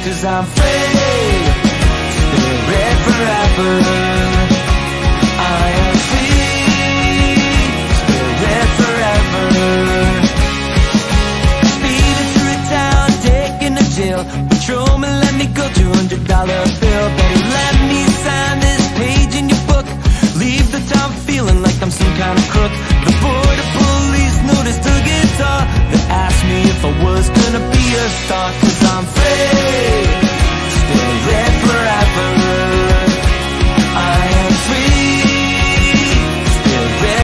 'cause I'm free, spirit forever. I am free, spirit forever. Speeding through town, taking a chill. Patrolman let me go, $200 bill. Better let me sign this page in your book. Leave the town feeling like I'm some kind of crook. The border police noticed a guitar. They asked me if I was gonna be a star, 'cause I'm free,